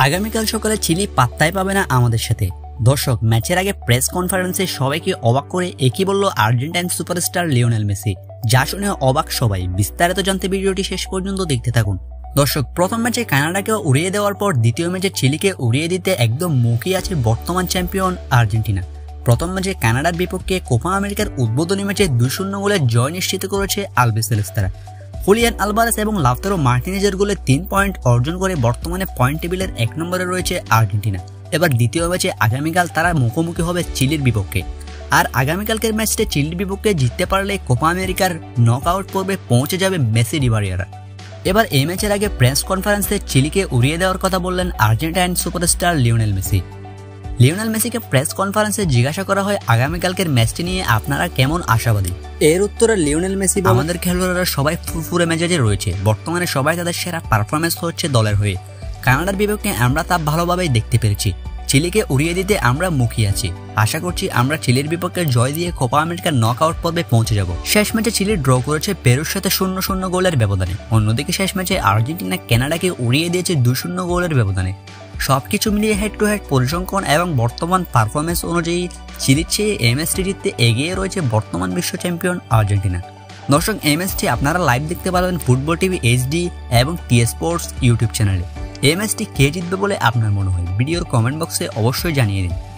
আগামীকাল সকালে চিলি পাত্তাই পাবে না আমাদের সাথে। দর্শক, ম্যাচের আগে প্রেস কনফারেন্সে সবাইকে অবাক করে একই বলল আর্জেন্টাইন সুপারস্টার লিওনেল মেসি, যা শুনে অবাক সবাই। বিস্তারিত জানতে ভিডিওটি শেষ পর্যন্ত দেখতে থাকুন। দর্শক, প্রথম ম্যাচে কানাডাকে উড়িয়ে দেওয়ার পর দ্বিতীয় ম্যাচে চিলিকে উড়িয়ে দিতে একদম মুখিয়ে আছে বর্তমান চ্যাম্পিয়ন আর্জেন্টিনা। প্রথম ম্যাচে কানাডার বিপক্ষে কোপা আমেরিকার উদ্বোধনী ম্যাচে 2-0 গোলে জয় নিশ্চিত করেছে আলবিসেলেস্তারা। হুলিয়ান আলভারেস এবং লাউতারো মার্টিনেজের গোলে 3 পয়েন্ট অর্জন করে বর্তমানে পয়েন্ট টেবিলের 1 নম্বরে রয়েছে আর্জেন্টিনা। এবার দ্বিতীয় ম্যাচে আগামীকাল তারা মুখোমুখি হবে চিলির বিপক্ষে। আর আগামীকালকের ম্যাচটা চিলির বিপক্ষে জিততে পারলে কোপা আমেরিকার নকআউট পর্বে পৌঁছে যাবে মেসি ডিমারিয়ারা। এবার এই ম্যাচের আগে প্রেস কনফারেন্সে চিলিকে উড়িয়ে দেওয়ার কথা বললেন Argentine superstar Lionel Messi. Lionel মেসিকে প্রেস কনফারেন্সে জিজ্ঞাসা করা হয় আগামীকালকের ম্যাচটি নিয়ে আপনারা কেমন আশাবাদী। এর উত্তরে লিওনেল মেসি বলেন, আমাদের খেলোয়াড়রা সবাই ফুরফুরে মেজাজে রয়েছে। বর্তমানে সবাই তাদের সেরা পারফরমেন্স হচ্ছে দলের হয়ে। কানাডার বিপক্ষে আমরা তা ভালোভাবেই দেখতে পেরেছি। চিলিকে উড়িয়ে দিতে আমরা মুখিয়ে আছি। আশা করছি আমরা চিলির বিপক্ষে জয় দিয়ে কোপা আমেরিকার নকআউট পর্বে পৌঁছে যাব। শেষ ম্যাচে চিলি ড্র করেছে পেরুর সাথে 0-0 গোলের ব্যবধানে। অন্যদিকে শেষ ম্যাচে আর্জেন্টিনা কানাডাকে উড়িয়ে দিয়েছে 2-0 গোলের ব্যবধানে। সবকিছু মিলিয়ে হেড টু হেড পরিসংখ্যান এবং বর্তমান পারফরমেন্স অনুযায়ী চিলির চেয়ে এই ম্যাচটি জিততে এগিয়ে রয়েছে বর্তমান বিশ্ব চ্যাম্পিয়ন আর্জেন্টিনা। দর্শক, এই ম্যাচটি আপনারা লাইভ দেখতে পারবেন ফুটবল টিভি এইচডি এবং টি স্পোর্টস ইউটিউব চ্যানেলে। এই ম্যাচটি কে জিতবে বলে আপনার মনে হয় ভিডিওর কমেন্ট বক্সে অবশ্যই জানিয়ে দিন।